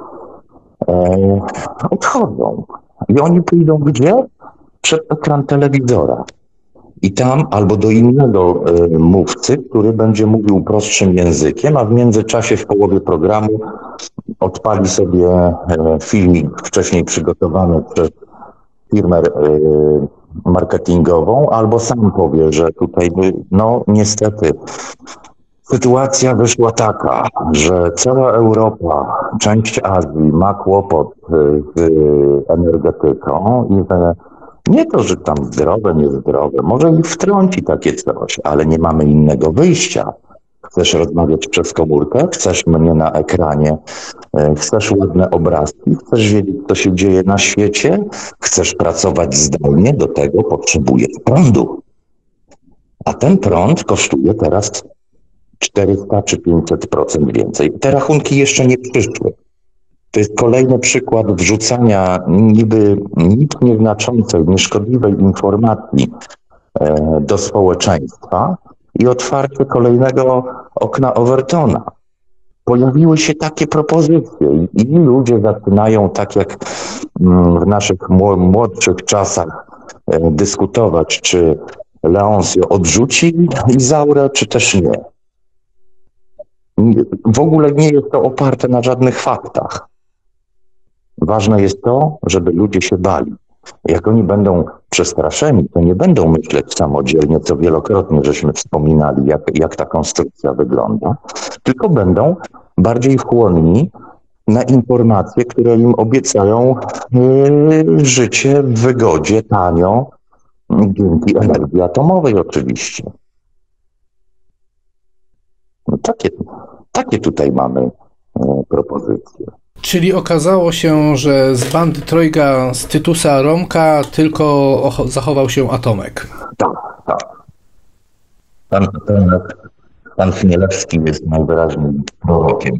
e, odchodzą. I oni pójdą gdzie? Przed ekran telewizora. I tam albo do innego e, mówcy, który będzie mówił prostszym językiem, a w międzyczasie w połowie programu odpali sobie e, filmik wcześniej przygotowany przez firmę e, marketingową, albo sam powie, że tutaj, no niestety, sytuacja wyszła taka, że cała Europa, część Azji ma kłopot z energetyką i że nie to, że tam zdrowe, niezdrowe, może ich wtrąci takie coś, ale nie mamy innego wyjścia. Chcesz rozmawiać przez komórkę, chcesz mnie na ekranie, chcesz ładne obrazki, chcesz wiedzieć, co się dzieje na świecie, chcesz pracować zdalnie, do tego potrzebujesz prądu. A ten prąd kosztuje teraz czterysta czy pięćset procent więcej. Te rachunki jeszcze nie przyszły. To jest kolejny przykład wrzucania niby nic nieznaczącej, nieszkodliwej informacji do społeczeństwa i otwarcie kolejnego okna Overtona. Pojawiły się takie propozycje i ludzie zaczynają, tak jak w naszych młodszych czasach, dyskutować, czy Leoncio odrzuci Izaurę, czy też nie. W ogóle nie jest to oparte na żadnych faktach. Ważne jest to, żeby ludzie się bali. Jak oni będą przestraszeni, to nie będą myśleć samodzielnie, co wielokrotnie żeśmy wspominali, jak, jak ta konstrukcja wygląda, tylko będą bardziej chłonni na informacje, które im obiecają yy, życie w wygodzie, tanio, dzięki energii atomowej oczywiście. No takie, takie tutaj mamy yy, propozycje. Czyli okazało się, że z bandy trojga z Tytusa Romka tylko zachował się Atomek. Tak, tak. Pan Atomek, pan Chmielewski jest najwyraźniej prorokiem.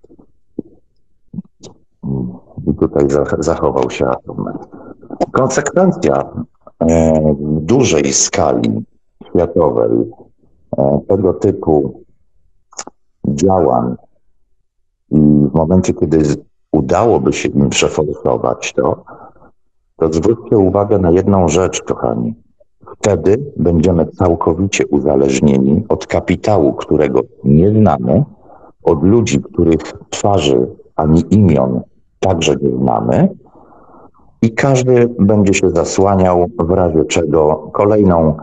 I tutaj zachował się Atomek. Konsekwencja e, w dużej skali światowej e, tego typu działań i w momencie, kiedy udałoby się im przeforsować to, to zwróćcie uwagę na jedną rzecz, kochani. Wtedy będziemy całkowicie uzależnieni od kapitału, którego nie znamy, od ludzi, których twarzy ani imion także nie znamy i każdy będzie się zasłaniał w razie czego kolejną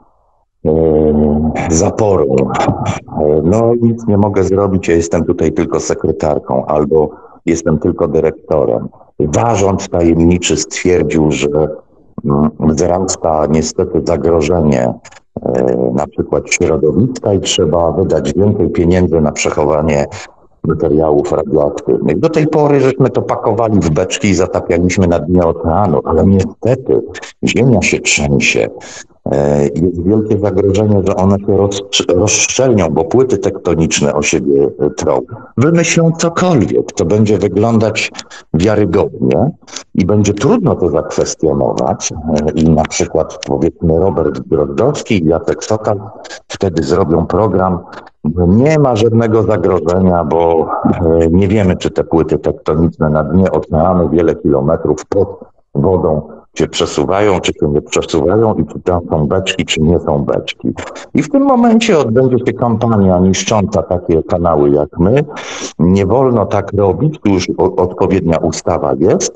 zaporą. No nic nie mogę zrobić, ja jestem tutaj tylko sekretarką albo jestem tylko dyrektorem. Zarząd tajemniczy stwierdził, że wzrasta niestety zagrożenie na przykład środowiska i trzeba wydać więcej pieniędzy na przechowanie materiałów radioaktywnych. Do tej pory żeśmy to pakowali w beczki i zatapialiśmy na dnie oceanu, ale niestety Ziemia się trzęsie. Jest wielkie zagrożenie, że one się rozszczelnią, bo płyty tektoniczne o siebie trą. Wymyślą cokolwiek, co będzie wyglądać wiarygodnie i będzie trudno to zakwestionować. I na przykład powiedzmy Robert Drozdowski i Jacek Sokal wtedy zrobią program. Nie ma żadnego zagrożenia, bo nie wiemy, czy te płyty tektoniczne na dnie oceanu wiele kilometrów pod wodą się przesuwają, czy się nie przesuwają i czy tam są beczki, czy nie są beczki. I w tym momencie odbędzie się kampania niszcząca takie kanały jak my. Nie wolno tak robić, tu już odpowiednia ustawa jest.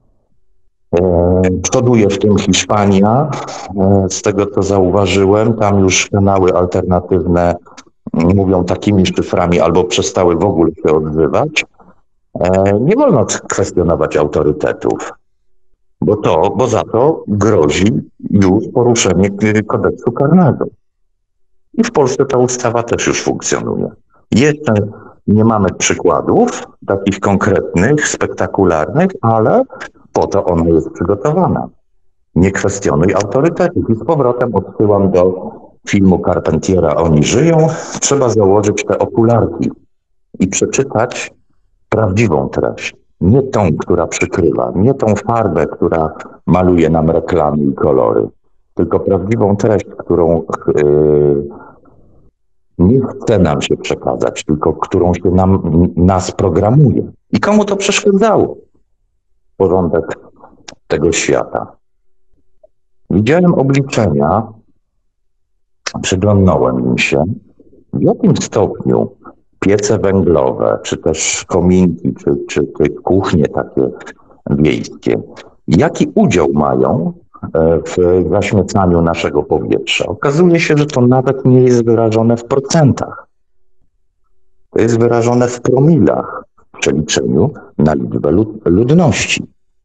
Przoduje w tym Hiszpania, z tego co zauważyłem, tam już kanały alternatywne mówią takimi szyframi albo przestały w ogóle się odzywać. Nie wolno kwestionować autorytetów. Bo to, bo za to grozi już poruszenie kodeksu karnego. I w Polsce ta ustawa też już funkcjonuje. Jeszcze nie mamy przykładów takich konkretnych, spektakularnych, ale po to ona jest przygotowana. Nie kwestionuj autorytetów. I z powrotem odsyłam do filmu Carpentiera Oni żyją. Trzeba założyć te okularki i przeczytać prawdziwą treść. Nie tą, która przykrywa, nie tą farbę, która maluje nam reklamy i kolory, tylko prawdziwą treść, którą yy, nie chce nam się przekazać, tylko którą się nam, nas programuje. I komu to przeszkadzało? Porządek tego świata. Widziałem obliczenia, przyglądnąłem im się, w jakim stopniu piece węglowe, czy też kominki, czy, czy, czy kuchnie takie wiejskie, jaki udział mają w zaśmiecaniu naszego powietrza? Okazuje się, że to nawet nie jest wyrażone w procentach. To jest wyrażone w promilach w przeliczeniu na liczbę lud- ludności.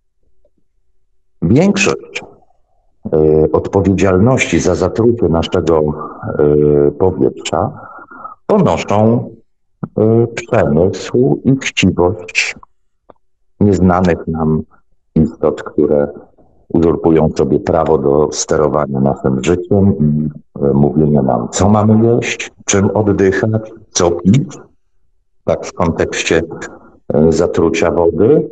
Większość y, odpowiedzialności za zatrucie naszego y, powietrza ponoszą przemysł i chciwość nieznanych nam istot, które uzurpują sobie prawo do sterowania naszym życiem i mówienia nam, co mamy jeść, czym oddychać, co pić, tak w kontekście zatrucia wody,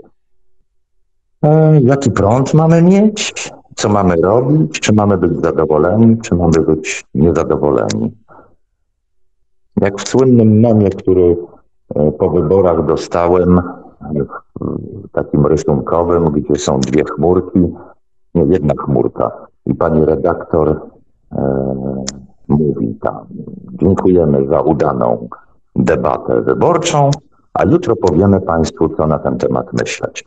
jaki prąd mamy mieć, co mamy robić, czy mamy być zadowoleni, czy mamy być niezadowoleni. Jak w słynnym memie, który po wyborach dostałem, takim rysunkowym, gdzie są dwie chmurki, nie, jedna chmurka. I pani redaktor e, mówi tam, dziękujemy za udaną debatę wyborczą, a jutro powiemy państwu, co na ten temat myśleć.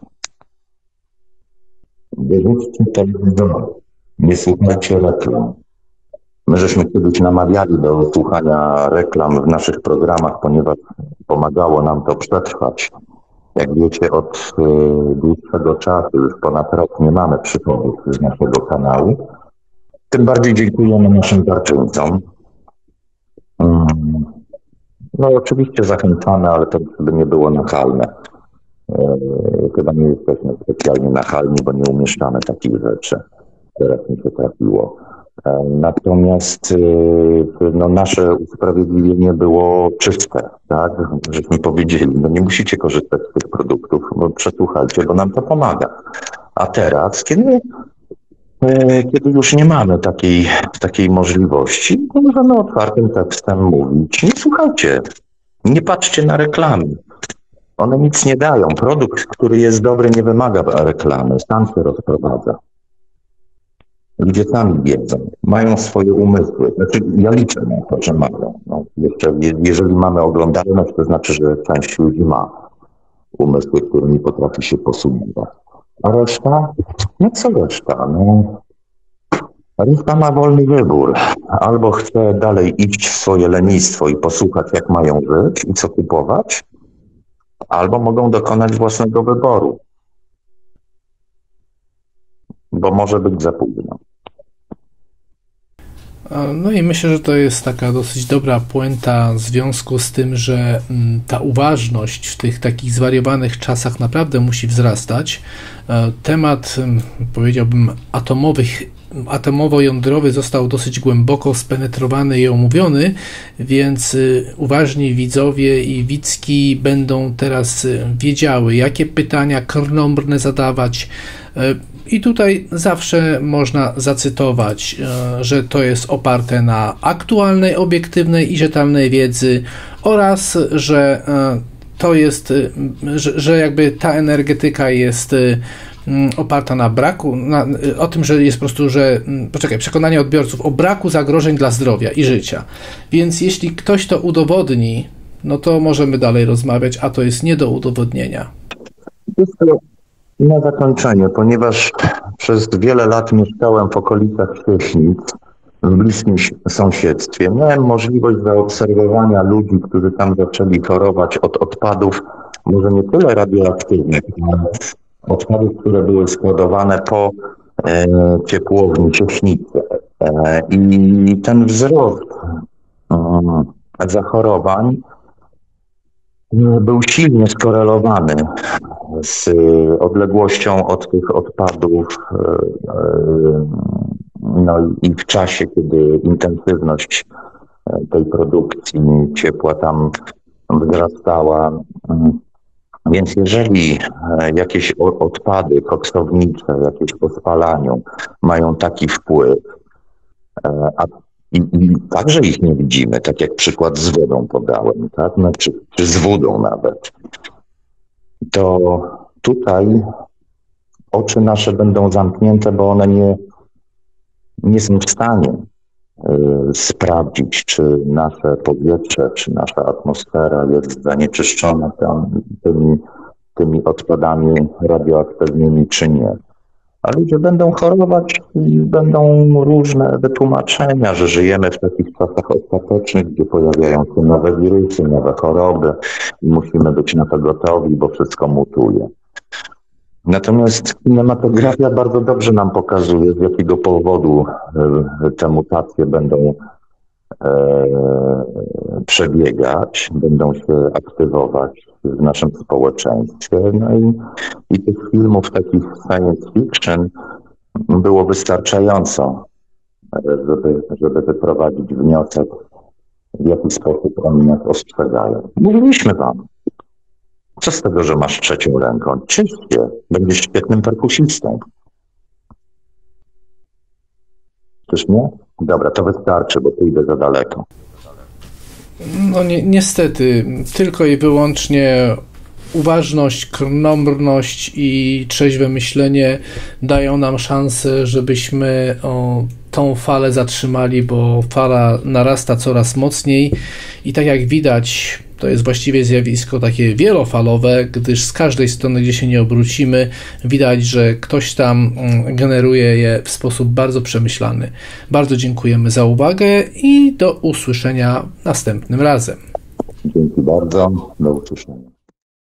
Wyrzućcie telewizor, nie słuchajcie reklam. My żeśmy kiedyś namawiali do słuchania reklam w naszych programach, ponieważ pomagało nam to przetrwać. Jak wiecie, od y, dłuższego czasu, już ponad rok, nie mamy przychodów z naszego kanału. Tym bardziej dziękujemy naszym darczyńcom. Hmm. No oczywiście zachęcamy, ale to by nie było nachalne. Y, chyba nie jesteśmy specjalnie nachalni, bo nie umieszczamy takich rzeczy. Teraz mi się trafiło. Natomiast no, nasze usprawiedliwienie było czyste, tak? Żeśmy powiedzieli, no nie musicie korzystać z tych produktów, bo przesłuchajcie, bo nam to pomaga. A teraz, kiedy, kiedy już nie mamy takiej, takiej możliwości, to możemy otwartym tekstem mówić, nie słuchajcie, nie patrzcie na reklamy. One nic nie dają. Produkt, który jest dobry, nie wymaga reklamy, sam się rozprowadza. Ludzie sami wiedzą, mają swoje umysły. Znaczy, ja liczę na to, że mają. No, jeszcze, jeżeli mamy oglądalność, to znaczy, że część ludzi ma umysły, którymi potrafi się posługiwać. A reszta? No co reszta? No, reszta ma wolny wybór. Albo chce dalej iść w swoje lenistwo i posłuchać, jak mają żyć i co kupować, albo mogą dokonać własnego wyboru. Bo może być za późno. No i myślę, że to jest taka dosyć dobra puenta w związku z tym, że ta uważność w tych takich zwariowanych czasach naprawdę musi wzrastać. Temat, powiedziałbym, atomowych atomowo-jądrowy został dosyć głęboko spenetrowany i omówiony, więc uważni widzowie i widzki będą teraz wiedziały, jakie pytania krnąbrne zadawać. I tutaj zawsze można zacytować, że to jest oparte na aktualnej, obiektywnej i rzetelnej wiedzy oraz, że to jest, że, że jakby ta energetyka jest oparta na braku, na, o tym, że jest po prostu, że, poczekaj, przekonanie odbiorców o braku zagrożeń dla zdrowia i życia. Więc jeśli ktoś to udowodni, no to możemy dalej rozmawiać, a to jest nie do udowodnienia. Na zakończenie, ponieważ przez wiele lat mieszkałem w okolicach Świecznic, w bliskim sąsiedztwie, miałem możliwość zaobserwowania ludzi, którzy tam zaczęli chorować od odpadów, może nie tyle radioaktywnych, ale odpadów, które były składowane po e, ciepłowni Cieśnicy. E, I ten wzrost e, zachorowań był silnie skorelowany z odległością od tych odpadów, no i w czasie, kiedy intensywność tej produkcji ciepła tam wzrastała. Więc jeżeli jakieś odpady koksownicze, jakieś po spalaniu mają taki wpływ, a I, I także ich nie widzimy, tak jak przykład z wodą podałem, tak? No, czy, czy z wodą nawet. To tutaj oczy nasze będą zamknięte, bo one nie, nie są w stanie y, sprawdzić, czy nasze powietrze, czy nasza atmosfera jest zanieczyszczona tam, tymi, tymi odpadami radioaktywnymi, czy nie. A ludzie będą chorować i będą różne wytłumaczenia, że żyjemy w takich czasach ostatecznych, gdzie pojawiają się nowe wirusy, nowe choroby i musimy być na to gotowi, bo wszystko mutuje. Natomiast kinematografia bardzo dobrze nam pokazuje, z jakiego powodu te mutacje będą e, przebiegać, będą się aktywować w naszym społeczeństwie. No i, i tych filmów takich science fiction było wystarczająco, żeby, żeby wyprowadzić wniosek, w jaki sposób oni nas ostrzegają. Mówiliśmy wam, co z tego, że masz trzecią ręką? Czyść się, będziesz świetnym perkusistą. Czyż nie? Dobra, to wystarczy, bo pójdę za daleko. No ni- niestety, tylko i wyłącznie uważność, krnąbrność i trzeźwe myślenie dają nam szansę, żebyśmy o, tą falę zatrzymali, bo fala narasta coraz mocniej i tak jak widać, to jest właściwie zjawisko takie wielofalowe, gdyż z każdej strony, gdzie się nie obrócimy, widać, że ktoś tam generuje je w sposób bardzo przemyślany. Bardzo dziękujemy za uwagę i do usłyszenia następnym razem. Dzięki bardzo, do usłyszenia.